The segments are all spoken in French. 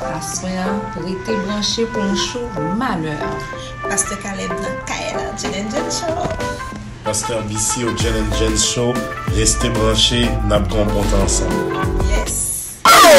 Assoya, restez branchés pour un show malheur. Pasteur Caleb dans Kaela, Jen Jen Show. Pasteur BC au Jen Jen Show. Restez branchés, n'a pas bon temps ensemble. Yes.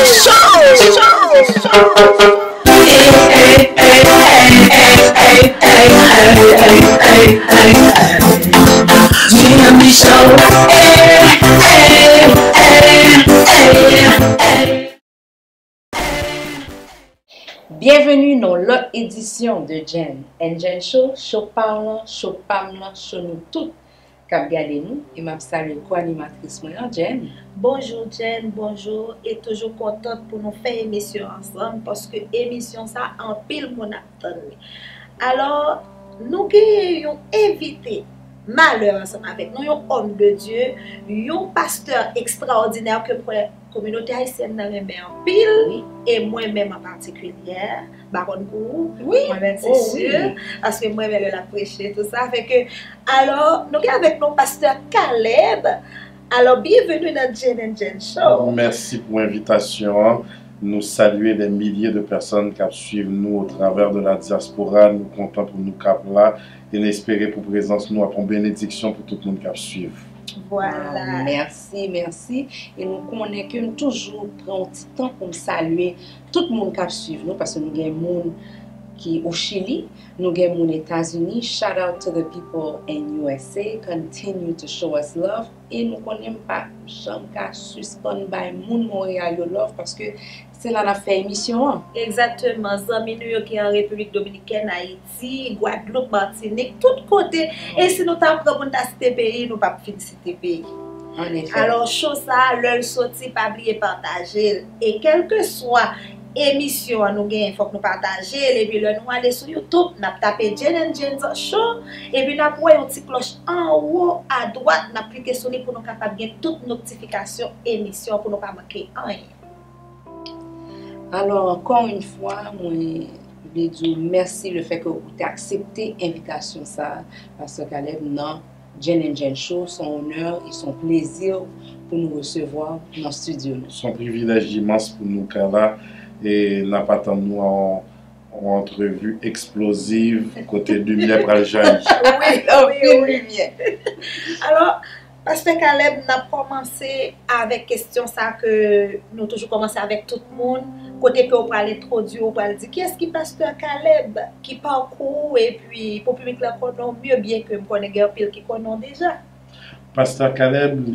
Bienvenue dans l'autre édition de Jen Jen Show, show parlant, show pamlant, show nous toutes. Cap gardez nous et m'a salué co-animatrice moi Jen. Bonjour Jen, bonjour et toujours contente pour nous faire émission ensemble parce que émission ça en pile mon attend. Alors nous avons invité malheur ensemble avec nous un homme de Dieu, un pasteur extraordinaire que pour la communauté haïtienne dans les en pile et moi-même en particulier, Baron Gou, moi-même c'est sûr, parce que moi-même elle a prêché tout ça, fait que alors nous sommes avec nos pasteur Caleb. Alors bienvenue dans Jen Jen Show. Merci pour l'invitation. Nous saluer les milliers de personnes qui suivent nous au travers de la diaspora. Nous comptons pour nous cap là et espérer pour présence nous pour bénédiction pour tout le monde qui suit. Voilà. Merci. Et nous connaissons toujours prendre un petit temps pour saluer tout le monde qui suit nous parce que nous avons des gens qui au Chili, nous avons aux États-Unis. Shout out to the people in USA. Continue to show us love. Et nous ne connaissons pas jamais qu'à suspendre by moun Montréal love parce que c'est là qu'on fait émission. Exactement. Zami nous qui en République Dominicaine, Haïti, Guadeloupe, Martinique, tout côté. Et si nous t'avons pris pour citer pays, nous pas féliciter pays. En effet. Alors chose ça, leur sorti pas oublier partager et quel que soit émission nous gain faut que nous partager et puis là nous aller sur YouTube n'a taper Jen Jen Show et puis n'a voyer une petite cloche en haut à droite n'a cliquer sur pour nous capable gagner toute notification émission pour nous pas manquer rien. Alors encore une fois moi je veux dire merci le fait que vous avez accepté l'invitation ça parce que Caleb non Jen Jen Show son honneur et son plaisir pour nous recevoir dans le studio. Son privilège immense pour nous Kala. Et n'a pas tant nous en entrevue explosive côté lumière pour le jaillir. Oui. Alors, Pasteur Caleb n'a commencé avec question ça que nous toujours commencé avec tout le monde. Côté que on parle introduire, on parle dire qui est-ce qui Pasteur Caleb qui parcourt et puis pour public la connaît mieux bien que me connaît pile qui connaît déjà. Pasteur Caleb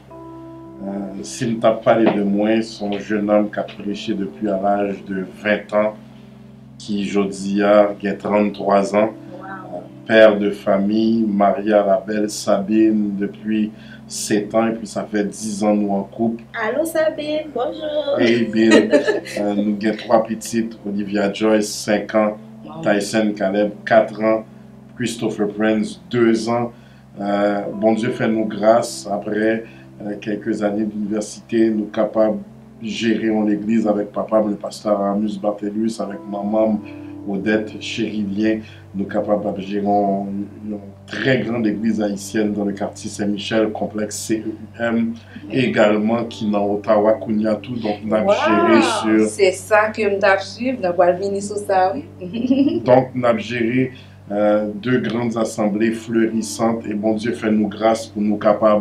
s'il t'a parlé de moi, son jeune homme qui a prêché depuis à l'âge de 20 ans, qui aujourd'hui a 33 ans, père de famille, marié à la belle Sabine depuis 7 ans, et puis ça fait 10 ans nous en couple. Allô Sabine, bonjour. Et bien, nous avons 3 petites, Olivia Joyce, 5 ans, Tyson Caleb, 4 ans, Christopher Prince, 2 ans. Bon Dieu fait nous grâce après quelques années d'université, nous capables de gérer l'église avec papa, le pasteur Aramus Barthelus, avec maman Odette Chérilien, nous capables de gérer une très grande église haïtienne dans le quartier Saint-Michel, complexe CEUM, également qui est dans Ottawa, Kouniatou, donc nous avons géré sur... C'est ça que nous avons suivi, nous avons venir sur ça, oui. Donc nous avons géré 2 grandes assemblées fleurissantes et bon Dieu fait nous grâce pour nous capables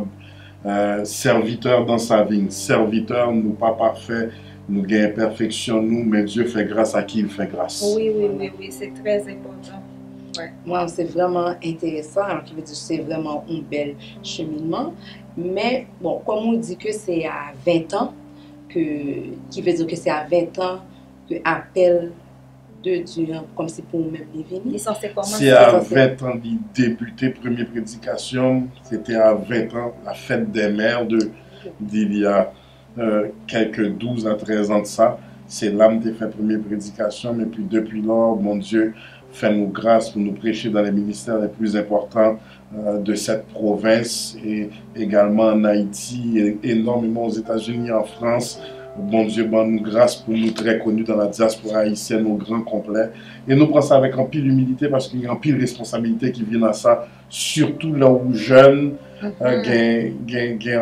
serviteur dans sa vie, serviteur, nous pas parfait, nous gagnons perfection, nous, mais Dieu fait grâce à qui il fait grâce. Oui, c'est très important. Ouais. Moi, c'est vraiment intéressant, alors qui veut dire que c'est vraiment un bel cheminement, mais bon, comme on dit que c'est à 20 ans, qui veut dire que c'est à 20 ans que appel de Dieu, comme c'est pour nous-mêmes les venir. C'est à 20 ans d'y débuter, première prédication, c'était à 20 ans, la fête des mères d'il y a quelques 12 à 13 ans de ça. C'est là que j'ai fait première prédication, mais puis depuis lors, mon Dieu fait nous grâce pour nous prêcher dans les ministères les plus importants de cette province et également en Haïti, et énormément aux États-Unis, en France. Bon Dieu, bonne nous grâce pour nous très connus dans la diaspora haïtienne au grand complet. Et nous prenons ça avec un pile humilité parce qu'il y a un pile responsabilité qui vient à ça, surtout là où jeunes,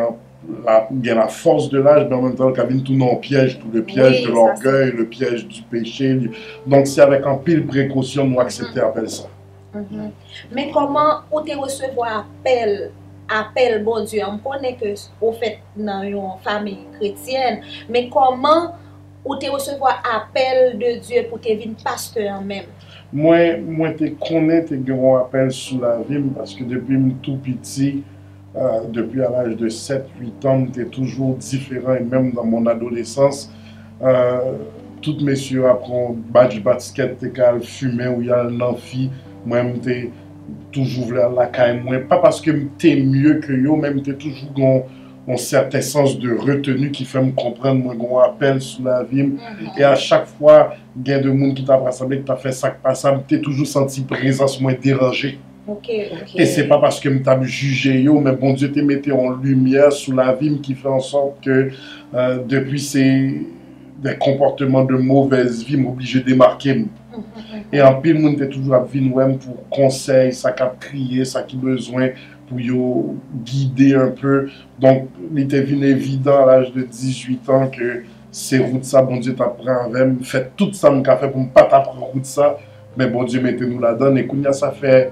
la force de l'âge, mais en même temps, il vient tout dans le piège, tout le piège de l'orgueil, le piège du péché. Donc, c'est avec un pile précaution nous accepter appel ça. Mais comment on te recevoir appel, bon Dieu, on connaît que au fait dans une famille chrétienne, mais comment on te recevoir appel de Dieu pour te devenir pasteur même? Moi, te connais, te grand appel sous la vie, parce que depuis tout petit, depuis à l'âge de 7-8 ans, j'étais toujours différent, et même dans mon adolescence, toutes messieurs apprennent badge basket, t'es qu'à fumer ou y a un amphi, moi, j'étais toujours la caille, moi, pas parce que t'es mieux que yo, même t'es toujours un certain sens de retenue qui fait me comprendre mon grand appel sous la vie. Et à chaque fois, il y a des gens qui t'a rassemblé, qui t'a fait ça, ça, t'es toujours senti présence moins dérangée. Et c'est pas parce que m't'a jugé yo, mais bon Dieu t'es metté en lumière sous la vie qui fait en sorte que depuis ces des comportements de mauvaise vie m'oblige à démarquer. Et en pile monde t'es toujours à venir pour conseil, ça qui a crié, ça qui besoin pour yo guider un peu. Donc il était évident à l'âge de 18 ans que ces routes ça bon Dieu t'apprend avec fait tout ça m'a fait pour ne pas t'apprendre route ça, mais bon Dieu mettez-nous là-dedans. Et Kounia ça fait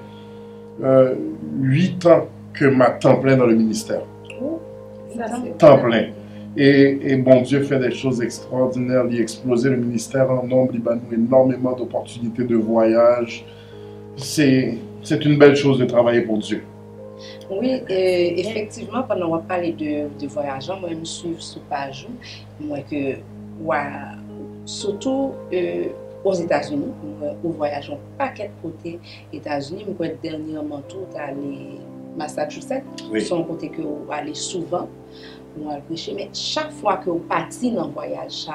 8 ans que ma temps plein dans le ministère. Temps plein. Et bon Dieu fait des choses extraordinaires. Il a explosé le ministère en nombre, il a nous énormément d'opportunités de voyage. C'est une belle chose de travailler pour Dieu. Oui, effectivement, pendant qu'on parle de voyage, moi je me suis sur page, moi que surtout aux États-Unis, nous voyageons pas quel côté États-Unis, mais dernièrement tout aller Massachusetts, son côté que vous allez souvent, nous allons prêcher, mais chaque fois que vous partez dans le voyage,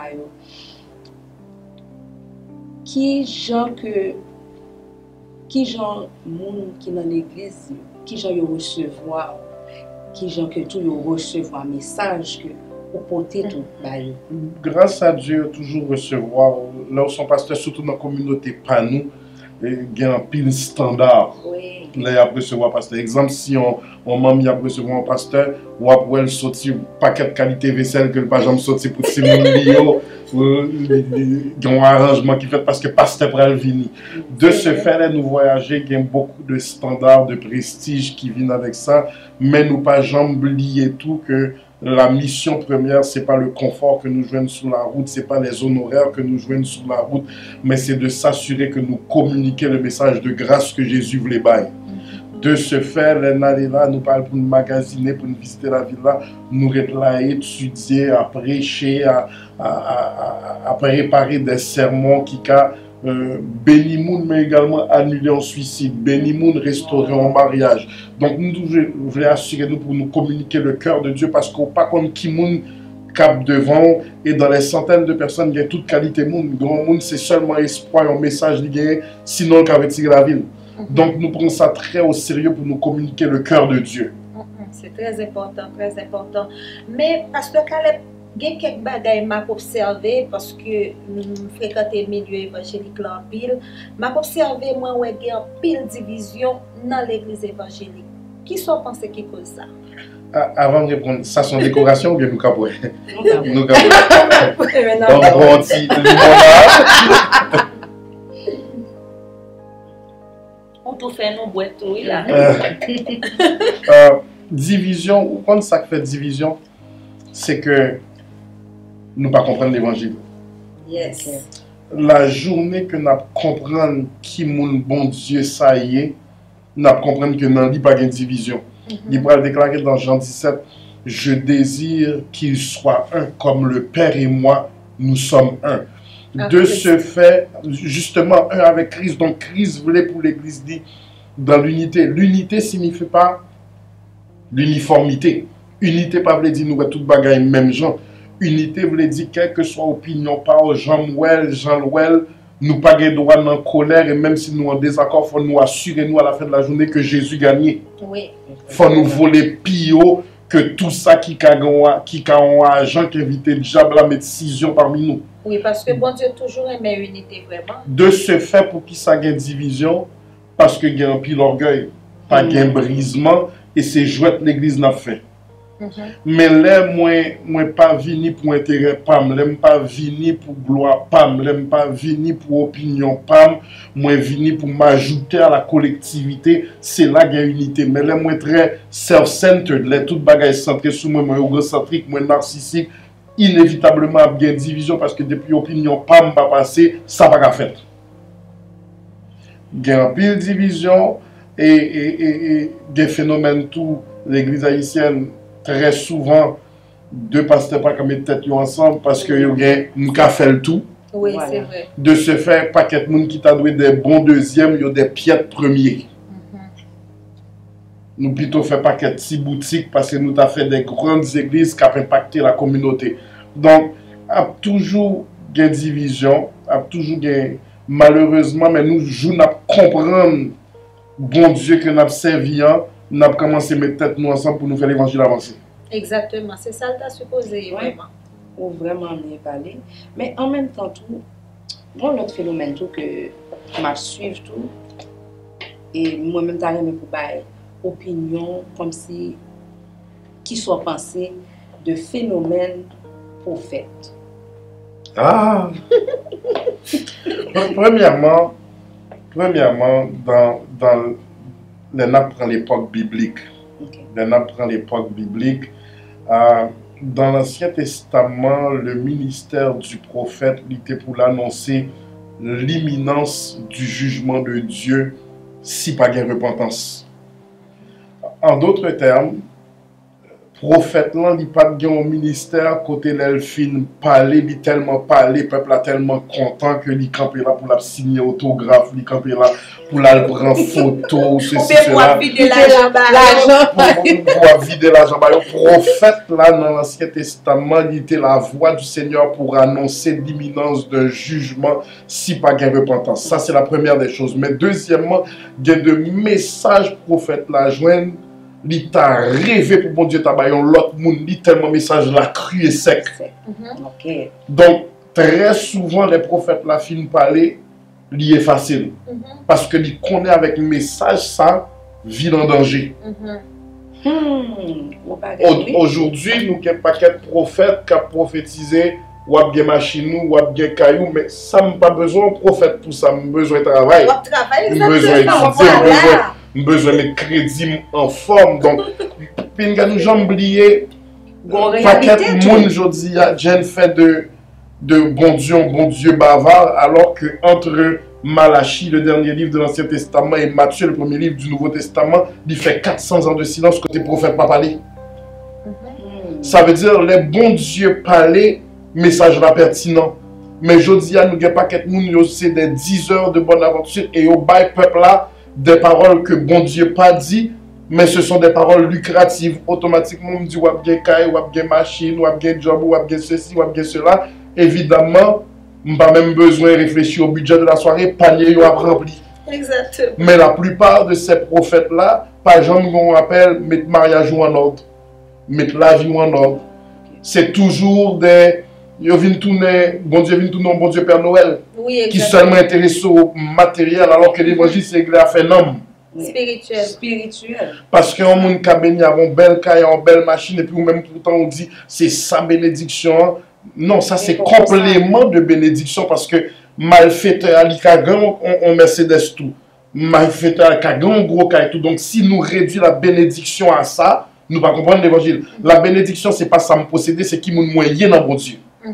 qui gens monde qui dans l'église, qui gens yo recevoir, qui gens que tout yo recevoir message que pour porter tout. Grâce à Dieu, toujours recevoir, là où son pasteur, surtout dans la communauté, pas nous, il y a un pile standard. Oui. Là, il y a recevoir pasteur. Exemple, si on m'a mis à recevoir un pasteur, ou après, il sortit un paquet de qualité vaisselle que le pas jamais sorti pour Simon Lio, il y a un arrangement qui fait parce que le pasteur pral venir. De ce fait, nous voyager, il y a beaucoup de standards, de prestige qui viennent avec ça, mais nous pas jamais oublier tout que la mission première, ce n'est pas le confort que nous jouons sur la route, ce n'est pas les honoraires que nous jouons sur la route, mais c'est de s'assurer que nous communiquons le message de grâce que Jésus voulait bailler. De ce fait, les là, nous parlons pour nous magasiner, pour nous visiter la ville là, nous être là à étudier, à prêcher, à préparer des sermons qui béni moun, mais également annuler en suicide, béni moun, restaurer en mariage. Donc nous voulons assurer nous pour nous communiquer le cœur de Dieu, parce qu'on pas comme qui moun cap devant et dans les centaines de personnes il y a toute qualité moun. Grand moun c'est seulement espoir, un message lié, sinon qu'avait tiré la ville. Donc nous prenons ça très au sérieux pour nous communiquer le cœur de Dieu. C'est très important, très important. Mais pasteur Caleb, il y a quelques bagages que j'ai observé parce que je fréquente le milieu évangélique en pile. J'ai observé moi où il y a pile division dans l'église évangélique. Qui sont pensés qui cause ça? Avant de répondre, ça sont décorations ou bien nous capoué? Nous on peut faire nos boîtes, oui là. Division, quand ça fait division, c'est que nous ne comprenons pas l'évangile. Yes. La journée que nous comprenons qui mon bon Dieu ça y est, nous comprenons que nous n'avons pas de division. Il va déclarer dans Jean 17, je désire qu'il soit un comme le Père et moi, nous sommes un. De ce fait, justement, un avec Christ. Donc Christ voulait pour l'Église dit dans l'unité. L'unité signifie pas l'uniformité. Unité pas veut dire nous tous bagaille même gens. Unité voulait dire quelle que soit opinion par Jean-Louel, nous pas de droit en colère et même si nous en désaccord, faut nous assurer nous à la fin de la journée que Jésus gagnait. Oui. Faut nous voler pio que tout ça qui a un agent qui invite le diable à mettre décision parmi nous. Oui, parce que bon Dieu toujours aimé l'unité vraiment. De ce fait, pour qui ça gagne division, parce que il y a un pile orgueil, pas gain brisement, et c'est jouet l'église n'a fait. Mais là, moi pas vini pour intérêt pam, l'aime pas vini pour gloire pam, l'aime pas vini pour opinion pam, moi vini pour m'ajouter à la collectivité, c'est là qu'il y a unité. Mais là, moi très self-centered, là tout bagage centré sur moi, moi égocentrique, moi narcissique, inévitablement il y a une division parce que depuis opinion pam va passer, ça va pas faire. Il y a une pile division et des phénomènes tout l'église haïtienne très souvent deux pasteurs pas comme tête ensemble parce que yo gen nous ka fait le tout. Oui, Voilà. c'est vrai. De ce fait paquet de monde qui t'a doué des bons deuxièmes, yo des piètres premiers. Nous plutôt fait paquet de petits boutiques parce que nous t'a fait des grandes églises qui ont impacté la communauté. Donc a toujours des divisions, a toujours des malheureusement mais nous jouons à comprendre bon Dieu que nous avons servi, nous avons commencé à mettre tête nous ensemble pour nous faire l'évangile avancer. Exactement, c'est ça que tu as supposé, Ouais. vraiment. Ou vraiment bien parler. Mais en même temps, tout, bon, l'autre phénomène tout que m'a suivre tout, et moi-même, t'as aimé pour bailler opinion, comme si, qui soit pensé de phénomène prophète. Ah! Premièrement, dans les nappes prend l'époque biblique. Ok. Les nappes prend l'époque biblique. Dans l'Ancien Testament, le ministère du prophète était pour l'annoncer l'imminence du jugement de Dieu si pas de repentance. En d'autres termes, prophète là, il pas de un ministère côté l'elfine parler, il tellement parler, peuple a tellement content que il campé là pour la signer autographe, il campé là pour la prendre photo, ceci cela. vider l'argent. Pour vider l'argent. Le prophète là dans l'Ancien Testament, il était la voix du Seigneur pour annoncer l'imminence d'un jugement si pas de repentance. Ça c'est la première des choses. Mais deuxièmement, il y a de messages prophètes là joindre. Li t'a rêvé pour bon Dieu tabayon l'autre monde li tellement message la cru et sec. Ok. Donc très souvent les prophètes la fin parler li est facile parce que li connaît avec message ça vie en danger. On va regarder. Aujourd'hui nous avons un paquet de prophètes qui a prophétisé ou a bien machine ou a bien caillou mais ça m'a pas besoin de prophète pour ça, m'a besoin de travail. Besoin étudier, besoin de crédit en forme. Donc, puis nous jamais oublié, paquet de monde aujourd'hui a fait de bon Dieu bavard, alors que entre Malachie, le dernier livre de l'Ancien Testament, et Matthieu, le premier livre du Nouveau Testament, il fait 400 ans de silence côté prophète pas parler. Ça veut dire les bons Dieu parler, message là pertinent. Mais aujourd'hui, nous n'avons pas qu'être nous, c'est des 10 heures de bonne aventure et au bail peuple là, des paroles que bon Dieu pas dit, mais ce sont des paroles lucratives. Automatiquement, on me dit ou bien caille, ou bien machine, ou bien job, ou bien ceci, ou bien cela. Évidemment, on n'a pas même besoin de réfléchir au budget de la soirée, panier ou rempli. Exactement. Mais la plupart de ces prophètes-là, par exemple, on appelle mettre mariage en ordre, mettre la vie en ordre. C'est toujours des. Yo vin tourner, bon Dieu vient tourner, bon Dieu Père Noël, Oui, qui exactement. seulement intéressé au matériel, alors que l'évangile c'est à faire l'homme. Spirituel. Spirituel. Parce qu'un monde qui a béni a une belle caille, une belle machine, et puis ou même pourtant on dit c'est sa bénédiction. Non, ça c'est complément de bénédiction parce que malfaiteur à l'Ikagan, on Mercedes tout. Malfaiteur à l'Ikagan, on gros caille tout. Donc si nous réduisons la bénédiction à ça, nous ne pas comprendre l'évangile. La bénédiction, c'est pas ça me posséder, c'est qui moun moyen dans bon Dieu.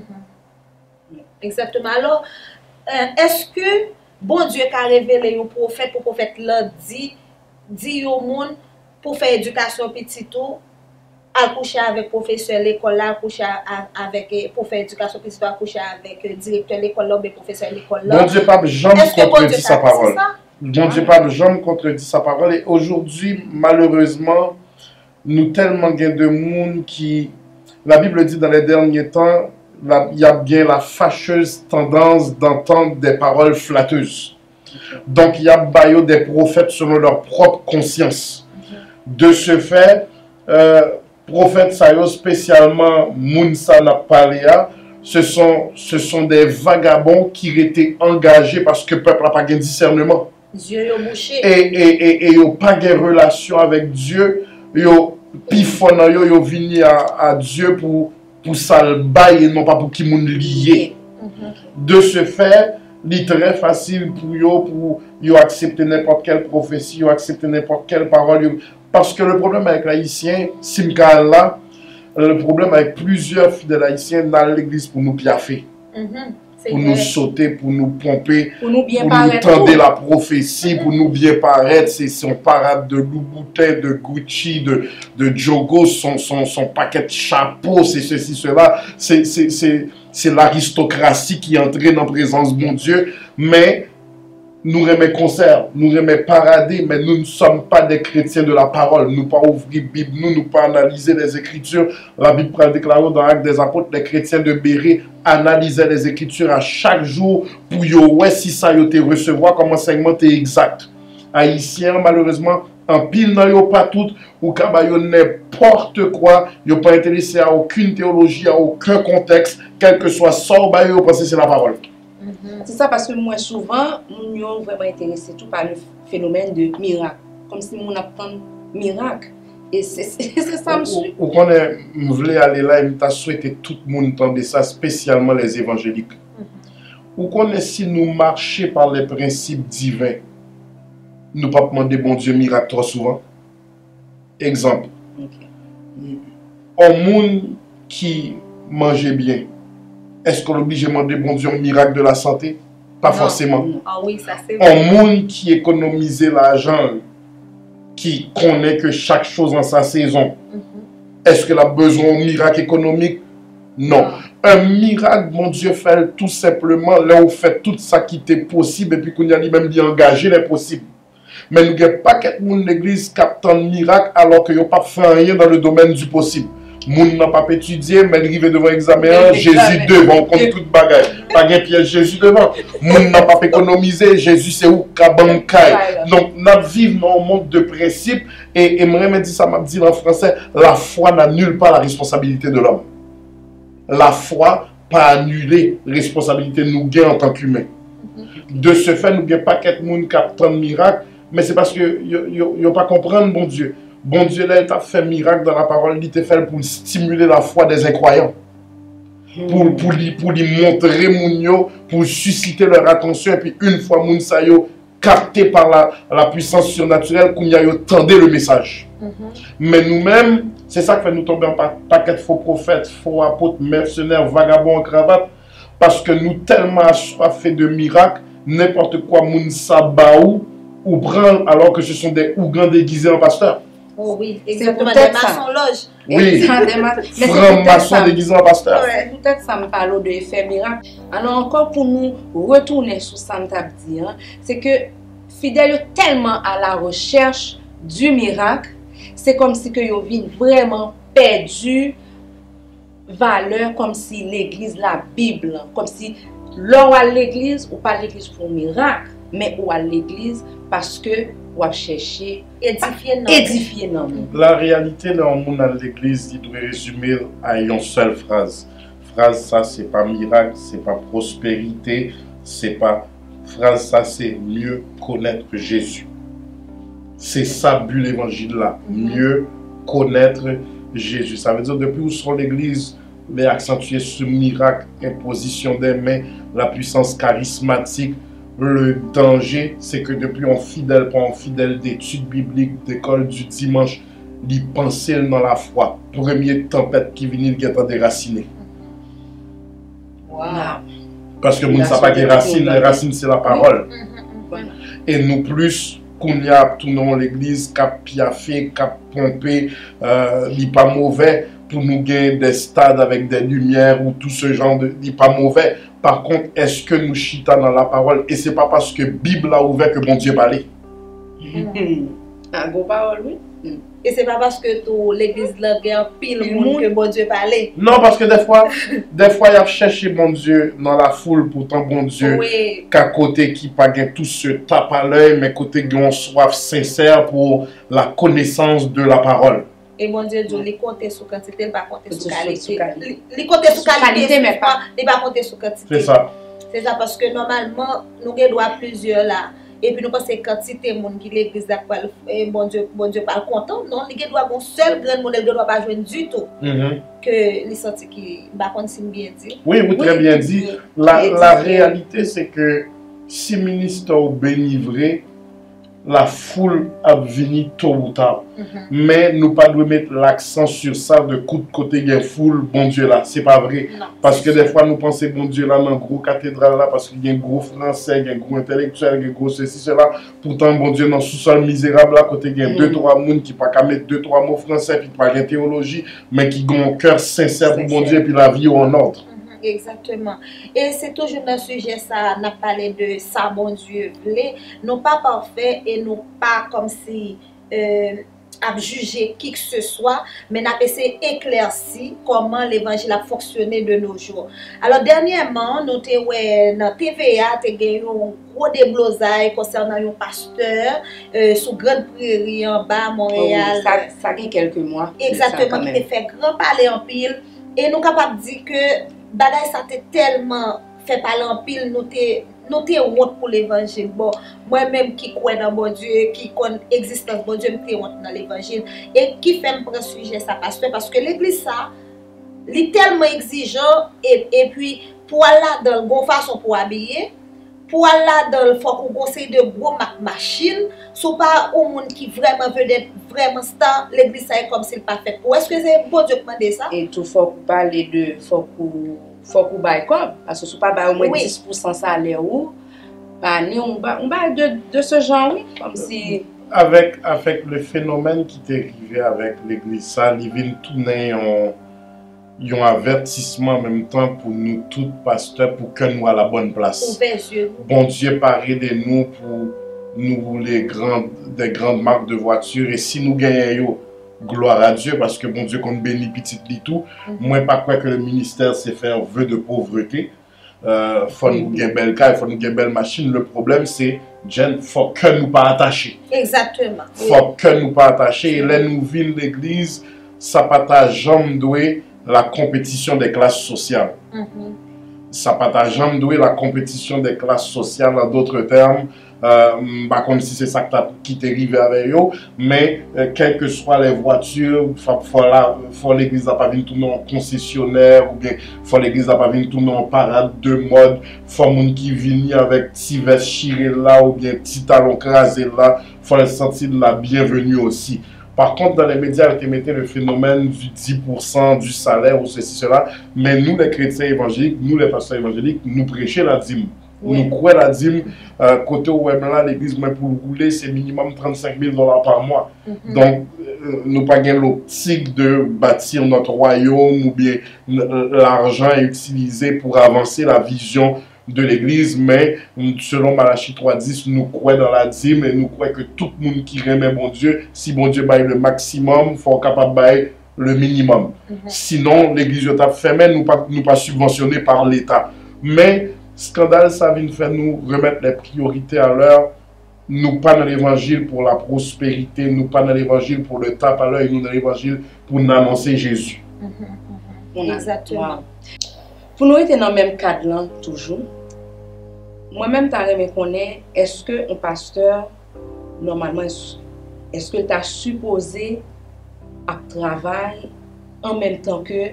Exactement. Alors, est-ce que bon Dieu a révélé au prophète, pour prophète là dit au monde pour faire éducation petit tout, à coucher avec professeur l'école là, à coucher avec pour faire éducation petit tout, à coucher avec directeur l'école là, ou professeur l'école là. Bon Dieu pas jamais Est-ce que bon contredit Dieu sa parole. ça? Bon Dieu pas jamais contredit sa parole. Et aujourd'hui, malheureusement, nous tellement gain de monde qui, la Bible dit dans les derniers temps, il y a bien la fâcheuse tendance d'entendre des paroles flatteuses. Donc il y a bayo des prophètes selon leur propre conscience. De ce fait, prophètes sayo spécialement Mounsa n'a parlé à, ce sont des vagabonds qui étaient engagés parce que le peuple n'a pas de discernement. Dieu est bouché. Et ils n'ont pas de relation avec Dieu. Puis fon nan yo vini à Dieu pour ça le bail et non pas pour qui moun lié. De ce fait, il est très facile pour yo accepter n'importe quelle prophétie, yo accepter n'importe quelle parole. Parce que le problème avec l'haïtien, Simka là, le problème avec plusieurs fidèles haïtiens dans l'église pour nous piaffer. Pour nous sauter, pour nous pomper, pour nous tendre la prophétie, pour nous bien paraître. C'est son parade de Louboutin, de Gucci, de Jogo, son paquet de chapeaux, c'est ceci, cela. C'est l'aristocratie qui entre dans la présence de mon Dieu. Mais nous remet concert, nous remet parader, mais nous ne sommes pas des chrétiens de la parole. Nous ne pas ouvrir la Bible, nous ne pas analyser les Écritures. La Bible prend déclaré dans l'Acte des Apôtres, les chrétiens de Béret analysaient les Écritures à chaque jour pour ouais si ça y te recevoir comme enseignement est exact. Haïtiens, malheureusement, en pile non yo pas tout ou kabayo n'importe quoi, yo pas intéressé à aucune théologie, à aucun contexte, quel que soit ça, yo pensez c'est la parole. C'est ça parce que moi souvent, nous sommes vraiment intéressés tout par le phénomène de miracle. Comme si nous apprenions miracle. Et c'est ça, monsieur. Ou qu'on voulait aller là et nous souhaité tout le monde entendre ça, spécialement les évangéliques. Ou qu'on est si nous marcher par les principes divins, nous ne pas demander bon Dieu miracle trop souvent. Exemple. Un monde qui mangeait bien, est-ce qu'on est obligé de demander bon Dieu un miracle de la santé? Pas forcément. Ah oui, ça c'est vrai. Un monde qui économisait l'argent, qui connaît que chaque chose en sa saison, est-ce qu'elle a besoin d'un miracle économique? Non. Un miracle, mon Dieu, fait tout simplement là où fait tout ça qui était possible et puis qu'on y a même dit engager les possibles. Mais nous n'avons pas quelqu'un de l'église qui a tant de miracles alors qu'il n'y a pas fait rien dans le domaine du possible. Moun n'a pas étudié, mais il arrive devant l'examen, Jésus devant, comme toute bagaille. Pas de piège, Jésus devant. Moun n'a pas économisé, Jésus c'est où Kabankai. Donc, nous vivons dans un monde de principes, et moi, me dit ça, m'a dit en français, la foi n'annule pas la responsabilité de l'homme. La foi pas annuler la responsabilité de nous gain en tant qu'humains. De ce fait, nous n'avons pas quelqu'un qui a tant de miracles, mais c'est parce que nous pas comprendre, bon Dieu. Bon Dieu, là, il t'a fait miracle dans la parole, il t'a fait pour stimuler la foi des incroyants. Pour lui montrer Mounio, pour susciter leur attention, et puis une fois Mounsayo capté par la puissance surnaturelle, qu'on y a tendé le message. Mais nous-mêmes, c'est ça qui fait nous tomber en paquet de faux prophètes, faux apôtres, mercenaires, vagabonds en cravate, parce que nous tellement assoiffés de miracles, n'importe quoi Mounsa Baou ou branle, alors que ce sont des Ougans déguisés en pasteurs. Oh oui, exactement, des maçons loges. Oui, francs-maçons déguisés en pasteur. Peut-être ça me parle de effet miracle. Alors encore pour nous retourner sur ça, c'est que fidèles tellement à la recherche du miracle, c'est comme si que yo vin vraiment perdu valeur, comme si l'église, la Bible, comme si l'on à l'église ou pas l'église pour un miracle, mais ou à l'église parce que ou à chercher édifier non. La réalité dans le monde à l'église, il doit résumer à une seule phrase. Phrase ça c'est pas miracle, c'est pas prospérité, c'est pas phrase ça c'est mieux connaître Jésus. C'est ça but l'évangile là, mieux connaître Jésus. Ça veut dire depuis où sont l'église, mais accentuer ce miracle, imposition des mains, la puissance charismatique. Le danger, c'est que depuis un fidèle, pas un fidèle d'études bibliques, d'école du dimanche, d'y penser dans la foi. Première tempête qui vient, il est déraciné. Wow. Parce que nous ne savons pas que les racines, c'est la parole. Et nous plus, qu'on y a tout dans l'église, cap piaffé, cap pompé, il pas mauvais, pour nous gagner des stades avec des lumières ou tout ce genre de, il pas mauvais. Par contre, est-ce que nous chita dans la parole et c'est pas parce que la Bible a ouvert que mon Dieu parlait? Un beau parole, oui. Et c'est pas parce que l'église là gagne pile monde que bon Dieu parlait. Non, parce que des fois, il a cherché mon Dieu dans la foule, pourtant bon Dieu, qu'à côté qui pas tout se tape à l'œil, mais côté qui ont soif sincère pour la connaissance de la parole. Et mon Dieu, il compte sur quantité, il ne va compter sur qualité. Il compte sur qualité, mais pas, il va compter sur quantité. C'est ça. C'est ça, parce que normalement, nous avons plusieurs là. et puis nous pensons quantité de monde qui l'église là bon Dieu pas content non il doit avoir un seul grand monde il doit pas joindre du tout que les sorties qui bah on si bien dit oui vous très bien dit la réalité c'est que si ministre au bénivré la foule a venu tôt ou tard. Mais nous pas devons mettre l'accent sur ça de coup de côté il y a foule bon Dieu là, c'est pas vrai. Non, parce que des fois nous pensons bon Dieu là dans une gros cathédrale là parce qu'il y a un gros français, il y a un gros intellectuel, il y a un gros ceci cela. Pourtant bon Dieu dans sous-sol misérable là côté il y a deux trois monde qui pas qu'à mettre deux trois mots français puis pas de théologie mais qui ont un cœur sincère pour bon Dieu puis la vie en ordre. Exactement. Et c'est toujours dans ce sujet ça, on a parlé de ça, bon Dieu, non pas parfait et non pas comme si à juger qui que ce soit, mais on a essayé d'éclaircir comment l'évangile a fonctionné de nos jours. Alors dernièrement, nous avons dans TVA, nous avons un gros déblosaille concernant un pasteur sous Grande Prairie en bas, Montréal. Oh, ça a quelques mois. Exactement, qui a fait grand parler en pile. Et nous sommes capables de dire que bagay ça t'est tellement fait parler en pile, nous t'es honte pour l'évangile. Bon, moi-même qui crois dans bon Dieu, qui connaît l'existence de bon Dieu, m'te honte dans l'évangile. Et qui fait me prendre sujet ça, pasteur, parce que l'église ça, est tellement exigeant, et puis pour aller dans une bonne façon pour habiller, pour aller dans le faut qu'on conseille de gros machines, soit pas au monde qui vraiment veut être vraiment star, l'église ça est comme s'il pas fait. Ou est-ce que c'est bon Dieu qui m'a dit ça? Et tout faut parler de faut qu'on baille comme parce que c'est pas au moins 10% salaire ou bah ni on baille de ce genre oui, comme si avec le phénomène qui est arrivé avec l'église ça, il vient tourner un avertissement en même temps pour nous tous pasteurs pour que nous à la bonne place. Bon Dieu paraît de nous pour nous des grandes marques de voitures et si nous gagnons gloire à Dieu parce que bon Dieu qu'on bénit petit et tout. Moi pas quoi que le ministère c'est faire vœu de pauvreté. Faut nous gagner belle caille, faut nous gagner belle machine. Le problème c'est Jen, faut que nous pas attachés. Exactement. Faut que nous pas attachés et là nous vîmes l'église ça pas ta jambe douée la compétition des classes sociales. Ça pas ta jambe douée la compétition des classes sociales en d'autres termes. Pas comme si c'est ça qui t'est arrivé avec eux, mais quelles que soient les voitures, faut l'église n'a pas venir tourner en concessionnaire, ou bien faut l'église n'a pas venir tourner en parade de mode, faut moun qui viennent avec petit veste chiré là, ou bien petit talon crasé là, faut les sentir de la bienvenue aussi. Par contre, dans les médias, ils mettaient le phénomène du 10% du salaire ou ceci, cela. Mais nous, les chrétiens évangéliques, nous, les pasteurs évangéliques, nous prêchons la dîme. Oui. Nous croyons la dîme. Côté web là, l'église, pour rouler, c'est minimum $35,000 par mois. Donc, nous n'avons pas l'optique de bâtir notre royaume ou bien l'argent est utilisé pour avancer la vision de l'église, mais selon Malachie 3.10, nous croyons dans la dîme et nous croyons que tout le monde qui remet bon Dieu, si bon Dieu baille le maximum, il faut capable bailler le minimum. Sinon, l'église est fermée, nous pas subventionnés par l'État. Mais, scandale, ça vient faire nous remettre les priorités à l'heure. Nous pas dans l'évangile pour la prospérité, nous pas dans l'évangile pour le tape à l'œil, nous dans l'évangile pour nous annoncer Jésus. Exactement. Pour nous être dans le même cadre là, toujours, moi-même, je connais, est-ce qu'un pasteur, normalement, est-ce que tu as supposé à travailler en même temps que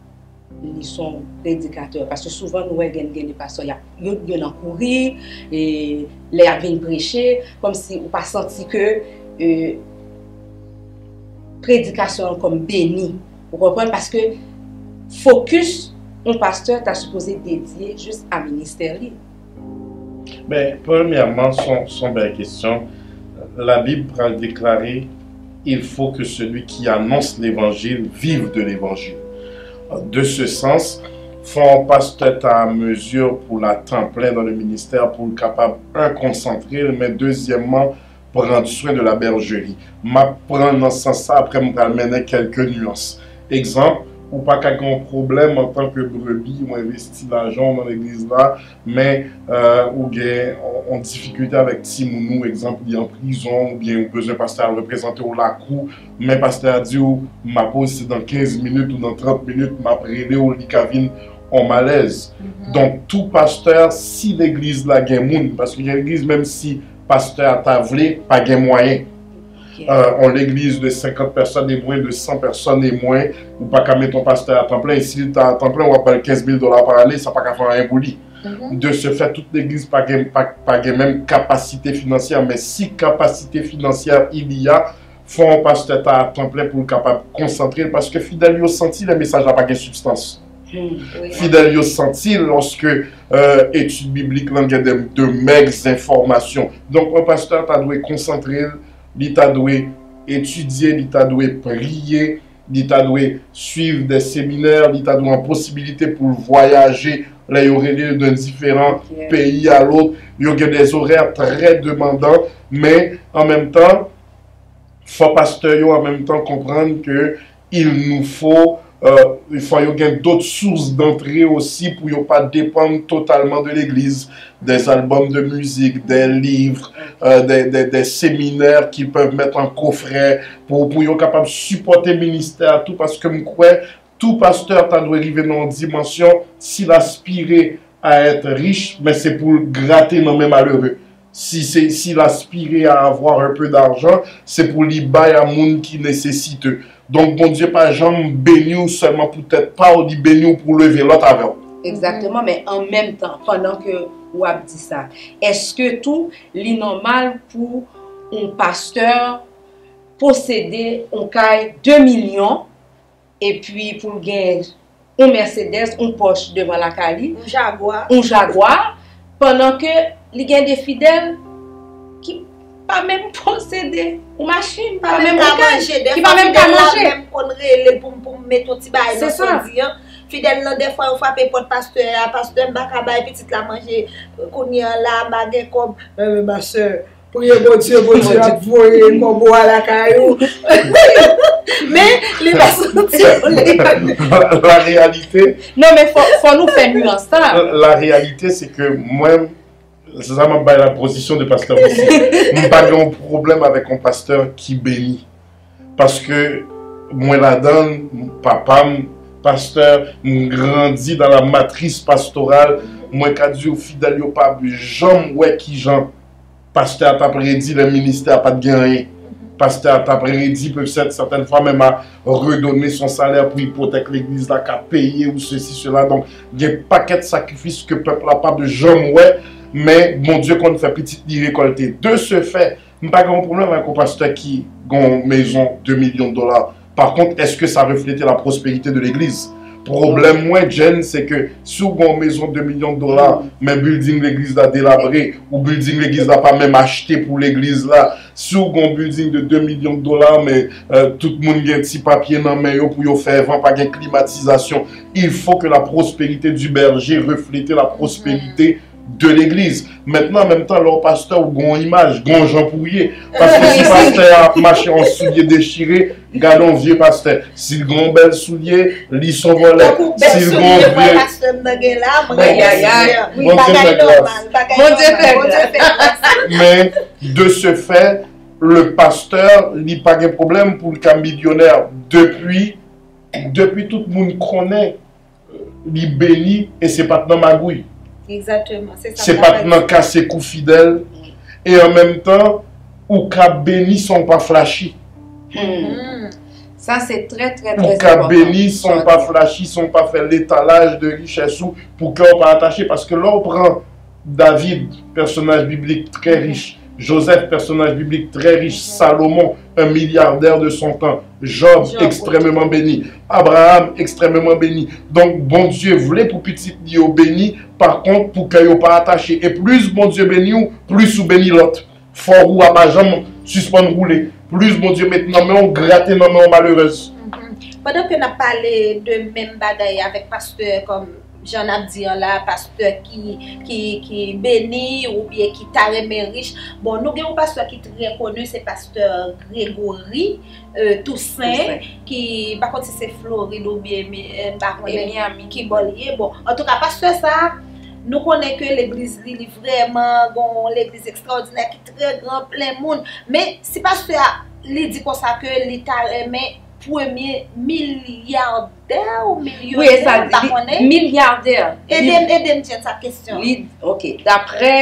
ils sont prédicateurs? Parce que souvent, nous voyons des pasteurs, ils viennent courir, et les viennent prêcher, comme si on n'a pas senti que prédication comme béni. Vous comprenez? Parce que focus, un pasteur t'a supposé dédier juste à ministère. Ben, premièrement, son belle question. La Bible va déclarer il faut que celui qui annonce l'évangile vive de l'évangile. De ce sens, faut un pasteur à mesure pour la temps plein dans le ministère pour être capable, un, concentrer, mais deuxièmement, prendre soin de la bergerie. M'apprendre dans ce sens après me ramener quelques nuances. Exemple, ou pas qu'un problème en tant que brebis, ou investi l'argent dans l'église là, mais ou bien en difficulté avec Timounou, exemple, il est en prison, ou bien ou besoin pasteur à représenter au la cour, mais pasteur a dit ma pause c'est dans 15 minutes ou dans 30 minutes, m'a prédé au Licavine en malaise. Donc tout pasteur, si l'église là gagne monde, parce qu'il y a l'église même si pasteur t'a voulu, pas de moyens. On l'église de 50 personnes et moins, de 100 personnes et moins, ou pas qu'à mettre ton pasteur à temps plein. Et si tu as à temps plein, on va payer 15 000 $ par année, ça n'a pas qu'à faire rien pour lui. De ce fait, toute l'église n'a pas de même capacité financière, mais si capacité financière il y a, faut un pasteur à temps plein pour être capable de concentrer, parce que fidèle, il a senti le message n'a pas de substance. Fidèle, il a senti lorsque étude biblique, il y a de maigres informations. Donc, un pasteur doit concentrer, il doit étudier, il doit prier, il doit suivre des séminaires, il doit avoir une possibilité pour voyager. Là, il y aurait de différents pays à l'autre. Il y a des horaires très demandants, mais en même temps, il faut pasteur en même temps comprendre que il nous faut il faut y avoir d'autres sources d'entrée aussi pour ne pas dépendre totalement de l'église, des albums de musique, des livres, des séminaires qui peuvent mettre en coffret pour être capable de supporter le ministère, tout parce que je crois tout pasteur doit arriver dans une dimension s'il aspirait à être riche, mais c'est pour gratter nos mêmes malheureux. S'il aspirait à avoir un peu d'argent, c'est pour lui bailler à monde qui nécessite. Donc, bon Dieu, pas jamais béni seulement peut-être pas, ou dit béni pour lever l'autre avec. Exactement, mais en même temps, pendant que vous avez dit ça, est-ce que tout est normal pour un pasteur posséder un caille 2 millions et puis pour gagner un Mercedes, un Porsche devant la Cali, un Jaguar, pendant que les gagne des fidèles qui pas même posséder une machine, pas même manger, qui pas même manger, pour mettre un petit bail dans son dia. Fidèle là des fois on frappe pour pasteur m'baka bail petite la manger connait là bagay comme ma soeur priez bon Dieu a voyer comme boire la caillou. Mais les personnes la réalité non mais faut nous faire nuance ça. La réalité c'est que moi c'est ça la position de pasteur aussi. Nous pas de problème avec un pasteur qui bénit. Parce que moi là-dedans, papa, pasteur, grandi dans la matrice pastorale, moi qui dis au fidèle, yo pas jamais ouais qui Jean. Pasteur t'a prédit le ministère pas de gagner. Pasteur t'a prédit peut-être certaines fois même à redonner son salaire pour hypothèque l'église là qu'à payer ou ceci cela. Donc il y a un paquet de sacrifices que le peuple n'a pas de jamais ouais. Mais mon Dieu, qu'on fait petite récolter. De ce fait, je n'ai pas de problème avec un pasteur qui a une maison de 2 millions de $. Par contre, est-ce que ça reflétait la prospérité de l'église? Problème moins, Jen, c'est que si vous avez une maison de 2 millions de $, mais building l'église a délabré, ou building l'église n'a pas même acheté pour l'église là, si vous avez un building de 2 millions de $, mais tout le monde a un petit papier dans la main pour faire vent, pas de climatisation, il faut que la prospérité du berger reflète la prospérité de l'église. Maintenant, en même temps, leur pasteur ou une image, gon Jean Pourrier. Parce que si le pasteur a marché en souliers déchirés, gardons vieux pasteur. S'il a un bel soulier, ils sont volés. S'il a un mais de ce fait, le pasteur n'a pas de problème pour le cas millionnaire. Depuis tout le monde connaît, il bénit et c'est pas dans magouille. Exactement, c'est ça. C'est pas dans casser coup fidèle et en même temps ou cas béni sont pas flashy. Ça c'est très ou cas béni sont pas flashy, sont pas fait l'étalage de richesse pour qu'on pas attaché parce que là on prend David, personnage biblique très riche, Joseph, personnage biblique très riche, Salomon, un milliardaire de son temps, Job extrêmement béni, Abraham extrêmement béni. Donc, bon Dieu voulait pour petit Dieu béni, par contre, pour qu'il n'y pas attaché. Et plus bon Dieu béni, plus ou béni l'autre. Fort ou à pas jamais suspendre rouler. Plus bon Dieu maintenant, mais on gratte non mais on malheureuse. Pendant que nous avons parlé de même bagaille avec pasteur comme Jean Abdi là, pasteur qui béni ou bien qui t'a remis riche. Bon, nous avons un pasteur qui est très connu, c'est pasteur Grégory Toussaint, qui, par contre, c'est Floride ou bien Miami, qui est bon. En tout cas, pasteur ça, nous connaissons que l'église est vraiment bon, l'église extraordinaire qui est très grand, plein de monde. Mais si pasteur il dit comme ça que l'État remet premier milliardaire ou millionnaire? Oui, ça dit milliardaire. Aidez-moi sa question. Ok, d'après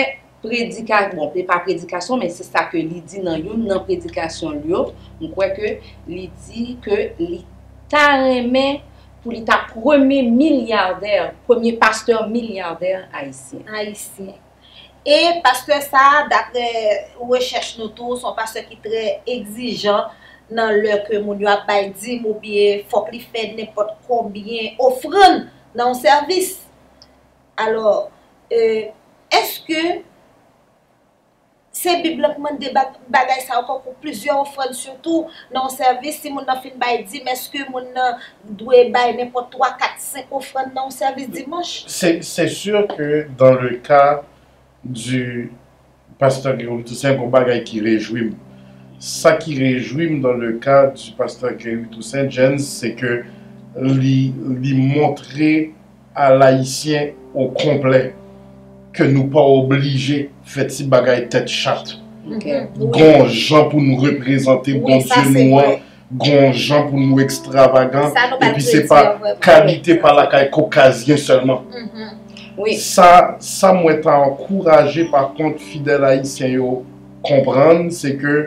prédication, bon, pas prédication, mais c'est ça que il dit dans une prédication lui, on croit que il dit que il t'a aimé pour l'état premier milliardaire, premier pasteur milliardaire haïtien. Haïtien. Et pasteur ça, d'après recherche nous tous, son pasteur qui est très exigeant dans l'heure que mon a pas dit ou bien faut qu'il fait n'importe combien offrande dans le service. Alors, est-ce que c'est bibliquement des bagages ça encore pour plusieurs offrandes surtout dans le service si mon a fin bail dit mais est-ce que mon doit bail n'importe 3 4 5 offrandes dans le service dimanche? C'est sûr que dans le cas du pasteur Grégory Toussaint, un bagage qui réjouit. Ça qui réjouit dans le cas du pasteur Grégory Toussaint, Jens, c'est que lui montrer à l'haïtien au complet que nous pas obligés de faire ces bagages tête chatte. Gon gens pour nous représenter, bon Dieu noir, gon gens pour nous extravagants, et puis c'est pas qualité par la caille caucasien seulement. Oui. Ça moi t'as encouragé par contre fidèle haïtien yo comprendre, c'est que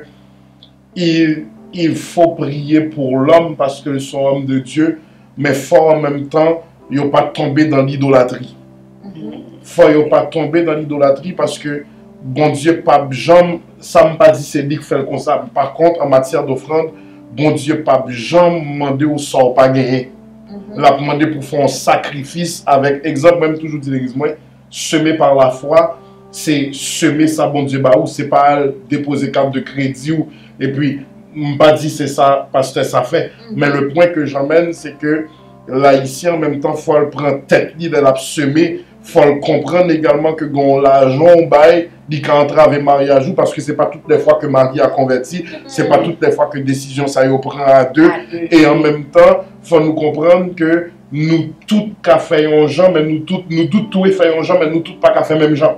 il faut prier pour l'homme parce que sont homme de Dieu, mais faut en même temps yo pas tomber dans l'idolâtrie. Faut yo pas tomber dans l'idolâtrie parce que bon Dieu pas jamais ça me pas dit c'est lui qui fait comme ça. Par contre en matière d'offrande, bon Dieu pas jamais demander au sort pas gagner. L'a demandé pour faire un sacrifice avec exemple même toujours dit l'église moi semer par la foi, c'est semer ça bon Dieu bah ou c'est pas déposer carte de crédit ou et puis pas dit c'est ça parce que ça fait. Mais le point que j'emmène c'est que l'haïtien en même temps faut le prendre tête li de la semer, faut le comprendre également que gon l'argent bail dit qu'entrave mariage parce que c'est pas toutes les fois que Marie a converti, c'est pas toutes les fois que décision ça y prend à deux et en même temps faut nous comprendre que nous tous qu'a fait un gens mais nous tous tout fait un gens mais nous tous pas qu'a fait même gens.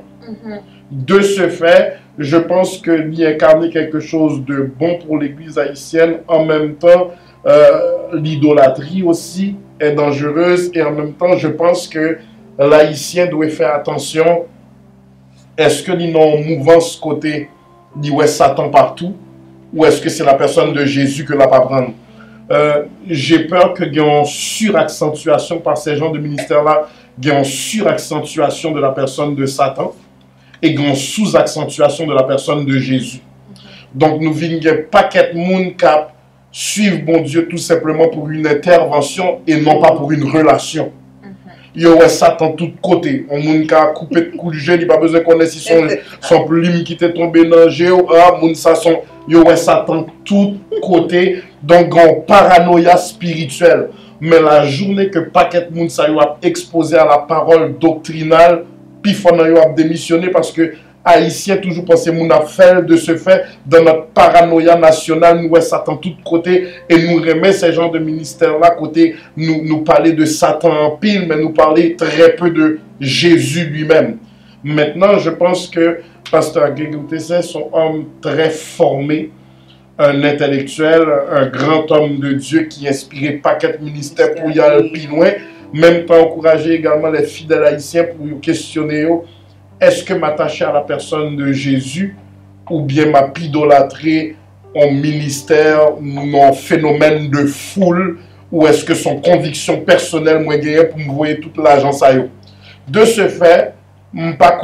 De ce fait, je pense que lui incarner quelque chose de bon pour l'église haïtienne en même temps l'idolâtrie aussi est dangereuse et en même temps je pense que l'haïtien doit faire attention. Est-ce que nous avons une mouvance côté dit ouais Satan partout ou est-ce que c'est la personne de Jésus que la pas prendre? J'ai peur que il y ait une suraccentuation par ces gens de ministère là, il y ait une suraccentuation de la personne de Satan et une sous-accentuation de la personne de Jésus. Donc nous vivons un paquet de monde qui suivent bon Dieu tout simplement pour une intervention et non pas pour une relation. Il y aurait Satan de tous côtés. On moun ka coupé de coups de jeune, il pas besoin qu'on ait si son plume qui était tombé dans le géo. Il y aurait Satan de tous côtés. Donc, on paranoïa spirituelle. Mais la journée que paquet moun sa yo a exposé à la parole doctrinale, puis faut yo a démissionné parce que Haïtiens toujours penser moun a fait de ce fait dans notre paranoïa nationale nous est Satan de tous côtés et nous remet ces gens de ministère là côté nous parler de Satan en pile mais nous parler très peu de Jésus lui-même. Maintenant je pense que pasteur Grégory Toussaint sont un homme très formé, un intellectuel, un grand homme de Dieu qui inspirait paquet de ministères pour y aller plus loin, même pas encourager également les fidèles haïtiens pour questionner est-ce que m'attacher à la personne de Jésus ou bien m'idolâtrer en ministère, mon phénomène de foule ou est-ce que son conviction personnelle moi gagner pour me voir toute l'agence à yo. De ce fait, pas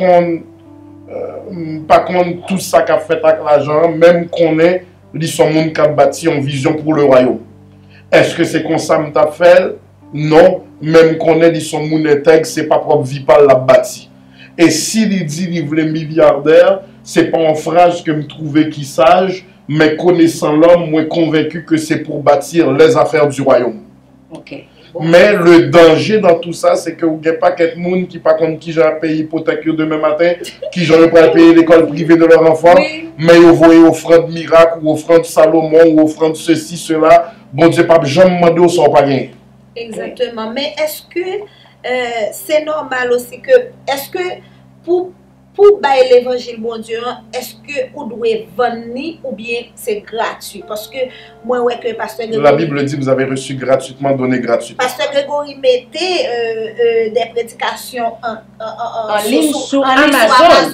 contre tout ça qu'a fait avec l'argent, même qu'on est li son monde qui a bâti en vision pour le royaume. Est-ce que c'est comme ça que t'a fait? Non, même qu'on est li son monde intègre, c'est pas propre vie par la bâti. Et s'il dit qu'il voulait milliardaire, c'est pas en phrase que je trouvais qui sage, mais connaissant l'homme, moi convaincu que c'est pour bâtir les affaires du royaume. Okay. Mais le danger dans tout ça, c'est que vous n'avez pas quelqu'un monde qui par contre qui j'ai payé hypothèque demain matin, qui j'aurais pas payer l'école privée de leur enfant, mais vous voyez offrande miracle ou offrande Salomon ou offrande ceci, cela, bon Dieu pas jamais demandé au sort pas gagné. Exactement. Mais est-ce que c'est normal aussi que, est-ce que pour bailler l'évangile bon Dieu, est-ce que vous devez venir ou bien c'est gratuit? Parce que moi, ouais, que Pasteur Grégory... La Bible dit, vous avez reçu gratuitement, donné gratuitement. Pasteur Grégory mettait des prédications en ligne sur Amazon pour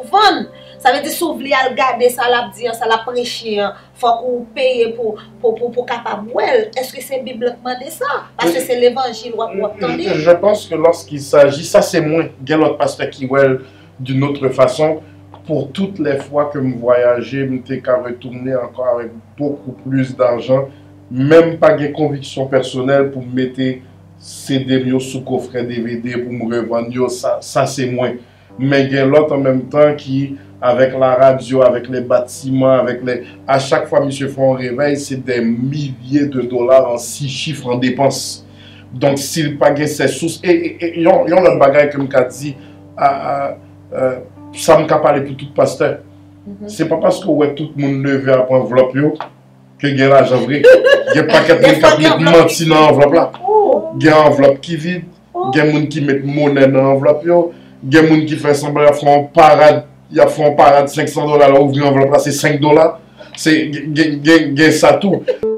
vendre. Ça veut dire si vous voulez regarder ça, la dire, ça la prêcher, faut que vous payez pour capable. Est-ce que c'est bibliquement de ça? Parce que c'est l'évangile ou attendez. Je pense que lorsqu'il s'agit, ça c'est moins. Il y a l'autre pasteur qui well d'une autre façon. Pour toutes les fois que je voyageais, je m'étais qu'à retourner encore avec beaucoup plus d'argent, même pas de conviction personnelle pour mettre CD sous coffret DVD pour me revendre, ça c'est moins. Mais il y a l'autre en même temps qui, avec la radio, avec les bâtiments, à chaque fois monsieur fait un réveil, c'est des milliers de dollars en 6 chiffres en dépenses. Donc s'il pas gagne ses sources, et il y a un autre bagage que je dit, ça me parler pour tout pasteur. C'est pas parce que ouais, tout le monde levé à enveloppe que il y a l'argent vrai. Il y a pas quelqu'un qui menti dans l'enveloppe là. Il y a une enveloppe qui vide, il y a des gens qui mettent monnaie dans l'enveloppe, il y a des gens qui font semblant de faire un parade, il font un parade $500 là, ouvrir l'enveloppe là, c'est $5. C'est ça tout.